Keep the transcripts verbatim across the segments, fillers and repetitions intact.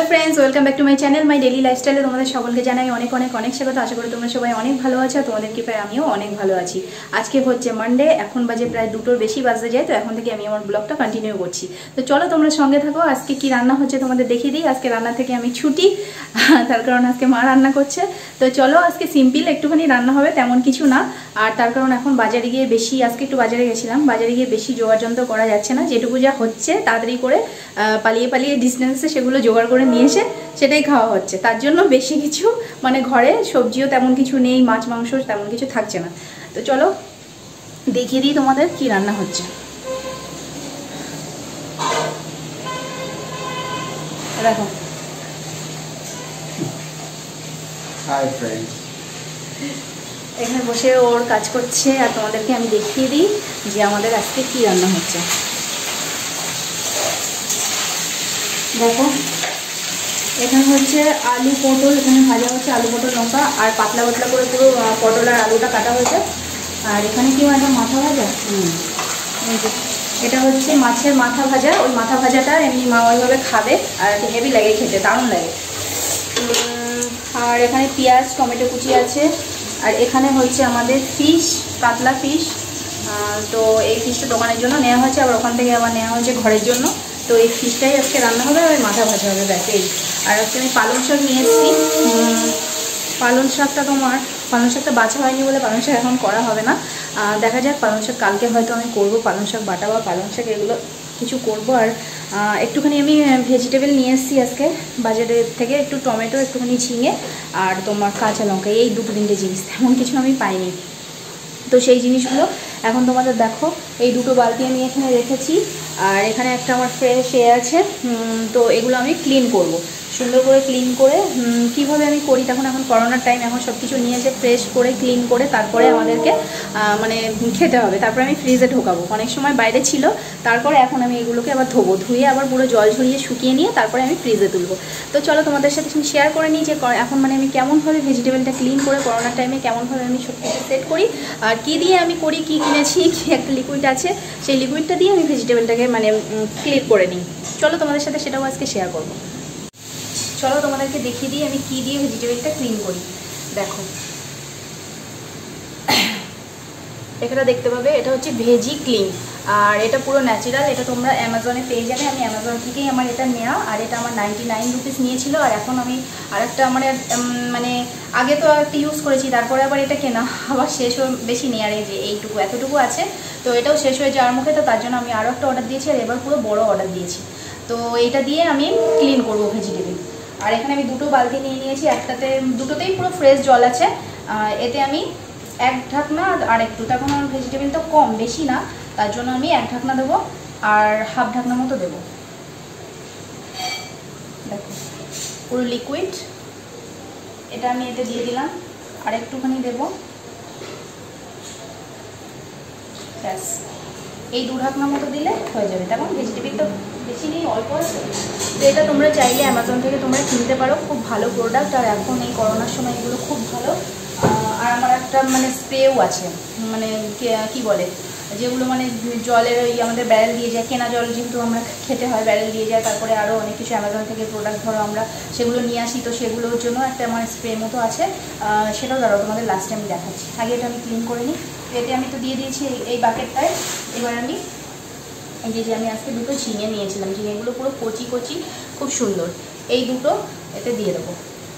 Friends welcome back to my channel my daily लाइफस्टाइले तुम्हारे सकलके जानाई अनेक अनेक अनेक स्वागत। आशा करी तुम्हारा सबाई अनेक भालो आछो, तुम्हादेर कृपाय आमिओ अनेक भालो आछि। आजके होच्छे मानडे, एखन बाजे प्राय दुटोर बेशी बाजते जाय, तो एखन थेके आमि आमार ब्लगटा कन्टिनिउ करछि। तो चलो तोमरा संगे थाको। आजके कि रान्ना होच्छे तोमादेर देखिये दिई। आजके रान्ना थेके आमि छुटी, तार कारण आजके मा रान्ना करछे। तो चलो आजके सिम्पल एकटुखानि रान्ना होबे, तेमन किछु ना। আর তার কারণ এখন বাজারে গিয়ে বেশি আজকে একটু বাজারে গেছিলাম, বাজারে গিয়ে বেশি জোগাড় যন্ত্র করা যাচ্ছে না, যেটুকু যা হচ্ছে তাড়াতাড়ি করে পালিয়ে পালিয়ে ডিস্টেন্সে সেগুলো জোগাড় করে নিয়ে এসে সেটাই খাওয়া হচ্ছে। তার জন্য বেশি কিছু মানে ঘরে সবজিও তেমন কিছু নেই, মাছ মাংস তেমন কিছু থাকছে না। তো চলো দেখিয়ে দিই তোমাদের কি রান্না হচ্ছে। দেখো, হাই ফ্রেন্ডস, এখানে বসে ওর কাজ করছে আর তোমাদেরকে আমি দেখিয়ে দিই যে আমাদের আজকে কি রান্না হচ্ছে। দেখো এখানে হচ্ছে আলু পটল, এখানে ভাজা হচ্ছে আলু পটল লঙ্কা, আর পাতলা পাতলা করে পুরো পটল আর আলুটা কাটা হয়েছে। আর এখানে কি একটা মাথা ভাজা, হুম এটা হচ্ছে মাছের মাথা ভাজা। ওই মাথা ভাজাটা এমনি মা ওইভাবে খাবে আর হেভি লাগে খেতে, দারুণ লাগে। আর এখানে পেঁয়াজ টমেটো কুচি আছে। আর এখানে হচ্ছে আমাদের ফিশ, কাতলা ফিশ। তো এই ফিশটা দোকানের জন্য নেওয়া হয়েছে, আবার ওখান থেকে আবার নেওয়া হয়েছে ঘরের জন্য। তো এই ফিশটাই আজকে রান্না হবে আর মাথা ভাজা হবে, ব্যাস এই। আর আজকে আমি পালং শাক নিয়ে এসেছি। পালং শাকটা তোমার পালং শাকটা বাছা হয়নি বলে পালং শাক এখন করা হবে না, দেখা যাক। পালং শাক কালকে হয়তো আমি করবো, পালং শাক বাটা বা পালং শাক এগুলো কিছু করবো। আর একটুখানি আমি ভেজিটেবল নিয়ে এসেছি আজকে বাজারের থেকে, একটু টমেটো, একটুখানি ঝিঙে আর তোমার কাঁচা লঙ্কা, এই দুটো তিনটে জিনিস, তেমন কিছু আমি পাইনি। তো সেই জিনিসগুলো এখন তোমাদের দেখো, এই দুটো বালতি আমি এখানে রেখেছি। আর এখানে একটা আমার ফ্রেশ এ আছে। তো এগুলো আমি ক্লিন করব, সুন্দর করে ক্লিন করে। কিভাবে আমি করি, তখন এখন করোনার টাইম, এখন সব কিছু নিয়ে এসে ফ্রেশ করে ক্লিন করে তারপরে আমাদেরকে মানে খেতে হবে। তারপরে আমি ফ্রিজে ঢোকাবো। অনেক সময় বাইরে ছিল, তারপরে এখন আমি এগুলোকে আবার ধোবো, ধুয়ে আবার পুরো জল ঝরিয়ে শুকিয়ে নিয়ে তারপরে আমি ফ্রিজে তুলবো। তো চলো তোমাদের সাথে শেয়ার করে নিই যে এখন মানে আমি কেমনভাবে ভেজিটেবলটা ক্লিন করে করোনার টাইমে কেমনভাবে আমি সব কিছু সেট করি, আর কী দিয়ে আমি করি, কী কিনেছি, কী একটা লিকুইড আছে, সেই লিকুইডটা দিয়ে আমি ভেজিটেবলটাকে মানে ক্লিন করে নিই। চলো তোমাদের সাথে সেটাও আজকে শেয়ার করবো। চলো তোমাদেরকে দেখিয়ে দিই আমি কী দিয়ে ভেজিটেবলটা ক্লিন করি। দেখো এখানে দেখতে পাবে, এটা হচ্ছে ভেজি ক্লিন, আর এটা পুরো ন্যাচারাল। এটা তোমরা অ্যামাজনে পেয়ে যাবে, আমি অ্যামাজন থেকেই আমার এটা নেওয়া। আর এটা আমার নাইনটি নাইন রুপিস নিয়েছিল। আর এখন আমি আরেকটা মানে মানে আগে তো একটা ইউজ করেছি, তারপরে আবার এটা কেনা, আবার শেষ হয়ে বেশি নেই। আর এই যে এইটুকু এতটুকু আছে, তো এটাও শেষ হয়ে যাওয়ার মুখে, তো তার জন্য আমি আরও একটা অর্ডার দিয়েছি, আর এবার পুরো বড় অর্ডার দিয়েছি। তো এইটা দিয়ে আমি ক্লিন করবো ভেজিটেবল। আর এখানে আমি দুটো বালতি নিয়ে নিয়েছি, একটাতে দুটোতেই পুরো ফ্রেশ জল আছে। এতে আমি এক ঢাকনা আর একটু, তখন আমার ভেজিটেবল তো কম, বেশি না, তার জন্য আমি এক ঢাকনা দেবো আর হাফ ঢাকনা মতো দেবো। দেখো পুরো লিকুইড, এটা আমি এতে দিয়ে দিলাম, আর একটুখানি দেবো, ব্যাস। এই দু ঢাকনা মতো দিলে হয়ে যাবে। তেমন ভেজিটেবল তো বেশি নেই, অল্প আছে। তো এটা তোমরা চাইলে অ্যামাজন থেকে তোমরা কিনতে পারো, খুব ভালো প্রোডাক্ট। আর এখন এই করোনার সময় এগুলো খুব ভালো। আর আমার একটা মানে স্প্রেও আছে, মানে কি বলে, যেগুলো মানে জলের ওই আমাদের ব্যারেল দিয়ে যায়, কেনা জল যেহেতু আমরা খেতে হয়, ব্যারেল দিয়ে যায়। তারপরে আরও অনেক কিছু অ্যামাজন থেকে প্রোডাক্ট ধরো আমরা সেগুলো নিয়ে আসি, তো সেগুলোর জন্য একটা আমার স্প্রে মতো আছে, সেটাও ধরো তোমাদের লাস্টে আমি দেখাচ্ছি। আগে এটা আমি ক্লিন করে নিই। এতে আমি তো দিয়ে দিয়েছি এই বাকেটটায়। এবার আমি এই যে যে আমি আজকে দুটো ঝিঙে নিয়েছিলাম, ঝিঙেগুলো পুরো কচি কচি, খুব সুন্দর, এই দুটো এতে দিয়ে দেবো।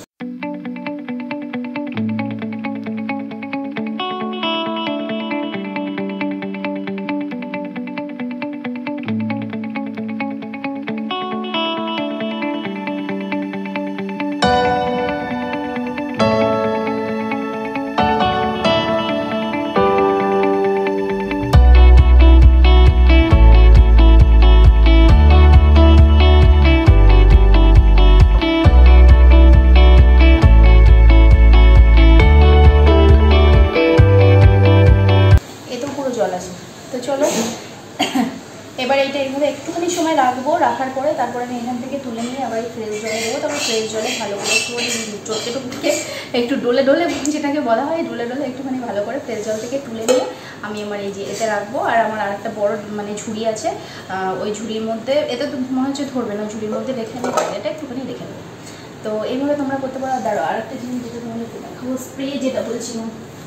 তো চলো এবার এইটা এইভাবে একটুখানি সময় রাখবো, রাখার পরে তারপরে আমি এখান থেকে তুলে নিয়ে আবার ফ্রেশ জলে দেবো। তারপর ফ্রেশ জলে ভালো করে একটু চটকে টুককে একটু ডোলে ডোলে যেটাকে বলা হয়, ডোলে ডোলে একটুখানি ভালো করে ফ্রেশ জল থেকে তুলে নিয়ে আমি আমার এই যে এতে রাখবো। আর আমার আর একটা বড় মানে ঝুড়ি আছে, ওই ঝুড়ির মধ্যে, এতে তো মনে হচ্ছে ধরবে না, ঝুড়ির মধ্যে রেখে নেবো, এটা একটুখানি রেখে নেবো। তো এইভাবে তোমরা করতে পারো। দাঁড়ো, আর একটা জিনিস যেটা তোমাদের দেখাবো, স্প্রে যেটা বলছিলাম,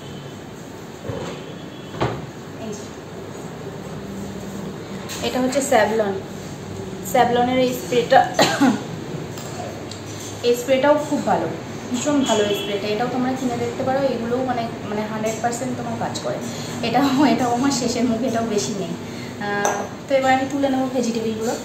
এটা হচ্ছে স্যাভলন, স্যাভলনের এই স্প্রেটা এই স্প্রেটাও খুব ভালো, ভীষণ ভালো এই স্প্রেটা, এটাও তোমরা কিনে দেখতে পারো। এগুলোও মানে মানে হান্ড্রেড পার্সেন্ট তোমার কাজ করে। এটাও এটাও আমার শেষের মুখে, এটাও বেশি নেই। তো এবার আমি তুলে নেবো ভেজিটেবলগুলো।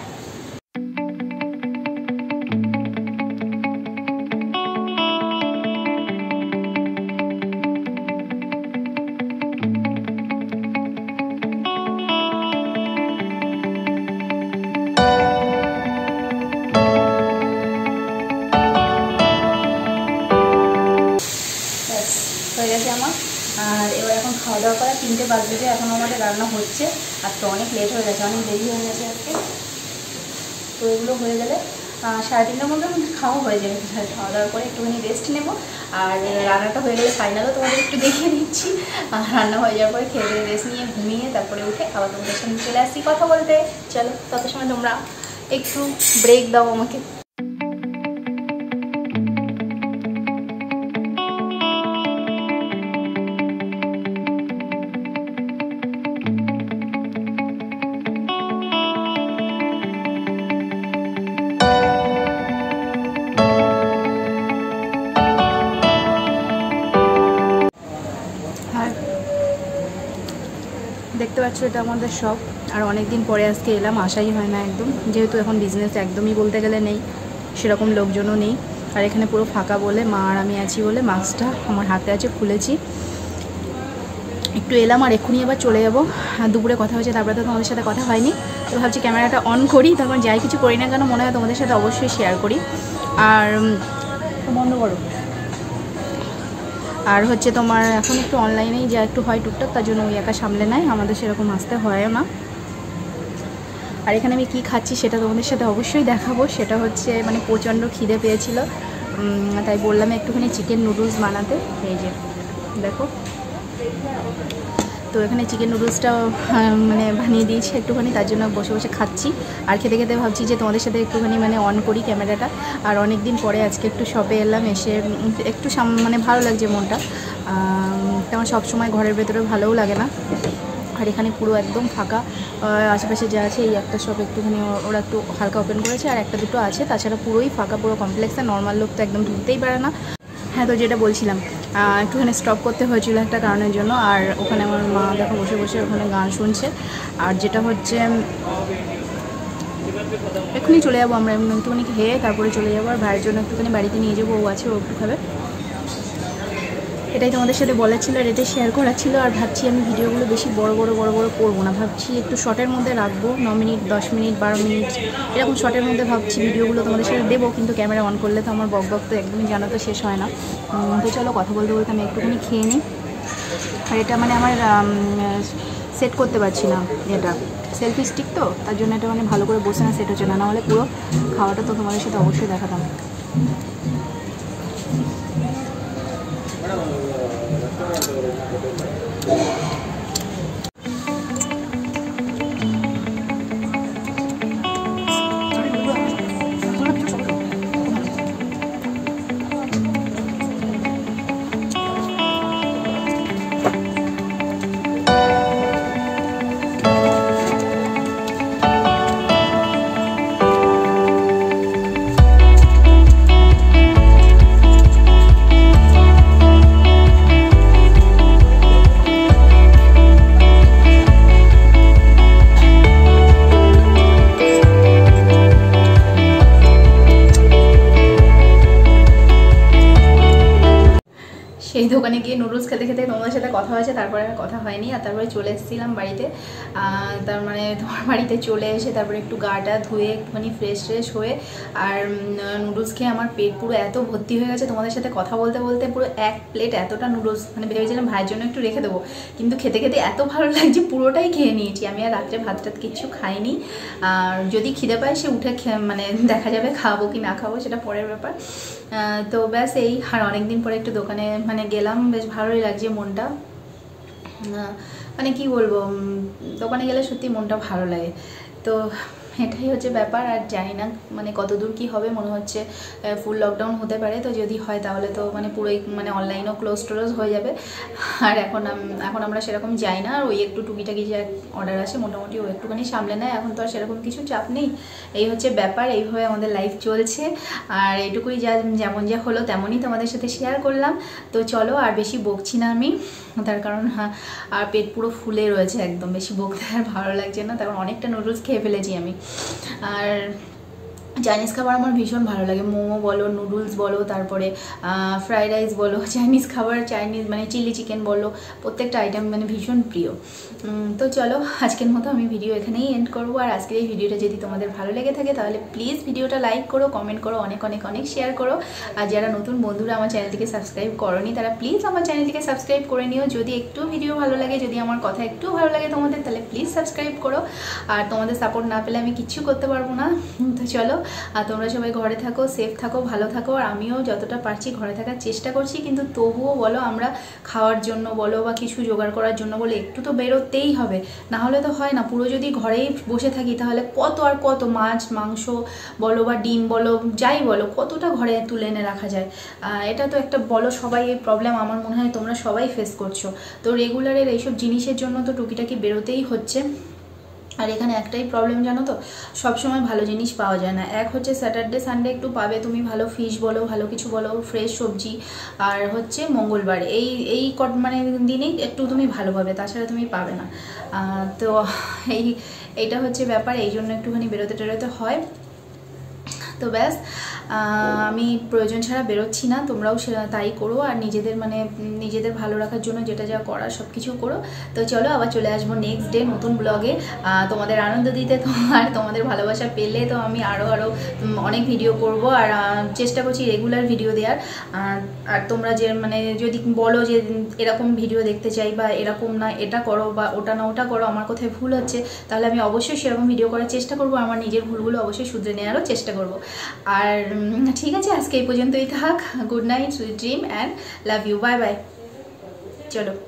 হয়ে গেছে আমার। আর এবার এখন খাওয়া দাওয়া করা, তিনটে বাজবে, এখন আমাদের রান্না হচ্ছে। আর তো অনেক লেট হয়ে গেছে, অনেক দেরি হয়ে গেছে আজকে। তো এগুলো হয়ে গেলে সাড়ে তিনটার মধ্যে খাওয়া হয়ে যাবে। খাওয়া দাওয়ার পরে একটুখানি রেস্ট নেবো। আর রান্নাটা হয়ে গেলে ফাইনালও তোমাদের একটু দেখিয়ে দিচ্ছি। আর রান্না হয়ে যাওয়ার পরে খেয়ে দিয়ে রেস্ট নিয়ে ঘুমিয়ে তারপরে উঠে আবার তোমাদের সঙ্গে চলে আসছি কথা বলতে। চলো, তত সময় তোমরা একটু ব্রেক দাও আমাকে। দেখতে পাচ্ছ এটা আমাদের শপ। আর অনেক দিন পরে আজকে এলাম, আশাই হয় না একদম, যেহেতু এখন বিজনেস একদমই বলতে গেলে নেই, সেরকম লোকজনও নেই। আর এখানে পুরো ফাঁকা বলে, মা আর আমি আছি বলে মাস্কটা আমার হাতে আছে, খুলেছি, একটু এলাম আর এক্ষুনি আবার চলে যাবো। দুপুরে কথা হয়েছে, তারপরে তো তোমাদের সাথে কথা হয়নি। তো ভাবছি ক্যামেরাটা অন করি, তখন যাই কিছু করি না কেন মনে হয় তোমাদের সাথে অবশ্যই শেয়ার করি। আর বন্ধ করো। আর হচ্ছে তোমার এখন একটু অনলাইনেই যা একটু হয় টুকটাক, তার জন্য ওই একা সামলে নেয়, আমাদের সেরকম আসতে হয়ও না। আর এখানে আমি কি খাচ্ছি সেটা তোমাদের সাথে অবশ্যই দেখাবো। সেটা হচ্ছে মানে প্রচণ্ড খিদে পেয়েছিল, তাই বললাম একটুখানি চিকেন নুডলস বানাতে। এই যে দেখো, তো এখানে চিকেন নুডলসটাও মানে বানিয়ে দিয়েছি একটুখানি, তার জন্য বসে বসে খাচ্ছি। আর খেতে খেতে ভাবছি যে তোমাদের সাথে একটুখানি মানে অন করি ক্যামেরাটা। আর অনেক দিন পরে আজকে একটু শপে এলাম, এসে একটু মানে ভালো লাগছে মনটা, তেমন সবসময় ঘরের ভেতরে ভালোও লাগে না। আর এখানে পুরো একদম ফাঁকা, আশেপাশে যা আছে এই একটা শপ একটুখানি ওরা একটু হালকা ওপেন করেছে, আর একটা দুটো আছে, তাছাড়া পুরোই ফাঁকা, পুরো কমপ্লেক্সে নর্মাল লোক তো একদম ঢুকতেই পারে না। হ্যাঁ, তো যেটা বলছিলাম, একটুখানি স্টপ করতে হয়েছিল একটা কারণের জন্য। আর ওখানে আমার মা দেখো বসে বসে ওখানে গান শুনছে। আর যেটা হচ্ছে এক্ষুনি চলে যাবো আমরা, একটুখানি খেয়ে তারপরে চলে যাবো। আর ভাইয়ের জন্য একটুখানি বাড়িতে নিয়ে যাবো, ও আছে, ও একটু খাবে। এটাই তোমাদের সাথে বলার ছিল, আর এটাই শেয়ার করার ছিল। আর ভাবছি আমি ভিডিওগুলো বেশি বড় বড় বড় বড় করবো না, ভাবছি একটু শর্টের মধ্যে রাখবো, ন মিনিট দশ মিনিট বারো মিনিট এরকম শর্টের মধ্যে ভাবছি ভিডিওগুলো তোমাদের সাথে দেবো। কিন্তু ক্যামেরা অন করলে তো আমার বক বক তো একদমই জানা তো শেষ হয় না। তো চলো কথা বলতে বলতে আমি একটুখানি খেয়ে নিই। আর এটা মানে আমার সেট করতে পারছি না, এটা সেলফি স্টিক তো, তার জন্য এটা মানে ভালো করে বসে না সেট হচ্ছে না, নাহলে পুরো খাওয়াটা তো তোমাদের সাথে অবশ্যই দেখাতাম। সেই দোকানে গিয়ে নুডলস খেতে খেতে তোমাদের সাথে কথা হয়েছে, তারপরে আর কথা হয়নি। আর তারপরে চলে এসেছিলাম বাড়িতে, তার মানে তোমার বাড়িতে চলে এসে তারপরে একটু গাটা ধুয়ে একটুখানি ফ্রেশ ফ্রেশ হয়ে আর নুডলস খেয়ে আমার পেট পুরো এত ভর্তি হয়ে গেছে, তোমাদের সাথে কথা বলতে বলতে পুরো এক প্লেট এতটা নুডলস মানে ভেবেছিলাম ভাইয়ের জন্য একটু রেখে দেবো, কিন্তু খেতে খেতে এত ভালো লাগছে পুরোটাই খেয়ে নিয়েছি আমি। আর রাত্রে ভাত টাত কিচ্ছু খাইনি। আর যদি খিদে পায় সে উঠে মানে দেখা যাবে খাবো কি না খাবো সেটা পরের ব্যাপার। তো ব্যাস এই, আর অনেকদিন পরে একটু দোকানে মানে গেলাম, বেশ ভালোই লাগছে মনটা। মানে কি বলবো, দোকানে গেলে সত্যি মনটা ভালো লাগে। তো এটাই হচ্ছে ব্যাপার। আর জানি না মানে কতদূর কি হবে, মনে হচ্ছে ফুল লকডাউন হতে পারে। তো যদি হয় তাহলে তো মানে পুরোই মানে অনলাইনও ক্লোজ টোজ হয়ে যাবে। আর এখন এখন আমরা সেরকম যাই না, আর ওই একটু টুকিটাকি যে অর্ডার আসে মোটামুটি ও একটুখানি সামলে নেয়। এখন তো আর সেরকম কিছু চাপ নেই, এই হচ্ছে ব্যাপার। এইভাবে আমাদের লাইফ চলছে। আর এইটুকুই যা যেমন যা হলো তেমনই তোমাদের সাথে শেয়ার করলাম। তো চলো আর বেশি বকছি না আমি, তার কারণ হ্যাঁ আর পেট পুরো ফুলে রয়েছে একদম, বেশি বকতে আর ভালো লাগছে না, তার কারণ অনেকটা নুডলস খেয়ে ফেলেছি আমি। আর চাইনিজ খাবার আমার ভীষণ ভালো লাগে, মোমো বলো, নুডলস বলো, তারপরে ফ্রাইড রাইস বলো, চাইনিজ খাবার, চাইনিজ মানে চিলি চিকেন বলো, প্রত্যেকটা আইটেম মানে ভীষণ প্রিয়। তো চলো আজকের মতো আমি ভিডিও এখানেই এন্ড করবো। আর আজকের এই ভিডিওটা যদি তোমাদের ভালো লেগে থাকে তাহলে প্লিজ ভিডিওটা লাইক করো, কমেন্ট করো, অনেক অনেক অনেক শেয়ার করো। আর যারা নতুন বন্ধুরা আমার চ্যানেলটিকে সাবস্ক্রাইব করোনি তারা প্লিজ আমার চ্যানেলটিকে সাবস্ক্রাইব করে নিও। যদি একটু ভিডিও ভালো লাগে, যদি আমার কথা একটু ভালো লাগে তোমাদের, তাহলে প্লিজ সাবস্ক্রাইব করো। আর তোমাদের সাপোর্ট না পেলে আমি কিচ্ছু করতে পারবো না। তো চলো, আর তোমরা সবাই ঘরে থাকো, সেফ থাকো, ভালো থাকো। আর আমিও যতটা পারছি ঘরে থাকার চেষ্টা করছি, কিন্তু তবুও বলো আমরা খাওয়ার জন্য বলো বা কিছু জোগাড় করার জন্য বলে একটু তো বেরোতেই হবে, না হলে তো হয় না। পুরো যদি ঘরেই বসে থাকি তাহলে কত আর কত মাছ মাংস বলো বা ডিম বলো যাই বলো কতটা ঘরে তুলে এনে রাখা যায়। এটা তো একটা বলো, সবাই এই প্রবলেম আমার মনে হয় তোমরা সবাই ফেস করছো। তো রেগুলারের এইসব জিনিসের জন্য তো টুকিটাকি বেরোতেই হচ্ছে। আর এখানে একটাই প্রবলেম জানো তো, সবসময় ভালো জিনিস পাওয়া যায় না। এক হচ্ছে স্যাটারডে সানডে একটু পাবে তুমি ভালো ফিশ বলো, ভালো কিছু বলো, ফ্রেশ সবজি। আর হচ্ছে মঙ্গলবার, এই এই কট মানে দিনেই একটু তুমি ভালো পাবে, তাছাড়া তুমি পাবে না। তো এই এইটা হচ্ছে ব্যাপার, এই জন্য একটুখানি বেরোতে টেরোতে হয়। তো ব্যাস, আমি প্রয়োজন ছাড়া বেরোচ্ছি না, তোমরাও সেটা তাই করো। আর নিজেদের মানে নিজেদের ভালো রাখার জন্য যেটা যা করার সব কিছু করো। তো চলো আবার চলে আসবো নেক্সট ডে নতুন ব্লগে, তোমাদের আনন্দ দিতে। তোমার তোমাদের ভালোবাসা পেলে তো আমি আরও আরও অনেক ভিডিও করব। আর চেষ্টা করছি রেগুলার ভিডিও দেওয়ার। আর তোমরা যে মানে যদি বলো যে এরকম ভিডিও দেখতে চাই বা এরকম না এটা করো বা ওটা না ওটা করো, আমার কোথায় ভুল হচ্ছে, তাহলে আমি অবশ্যই সেরকম ভিডিও করার চেষ্টা করব। আমার নিজের ভুলগুলো অবশ্যই শুধরে নেওয়ারও চেষ্টা করব। আর ঠিক আছে, আজকে এই পর্যন্তই থাক। Good night, sweet dream and love you, bye bye. চলো।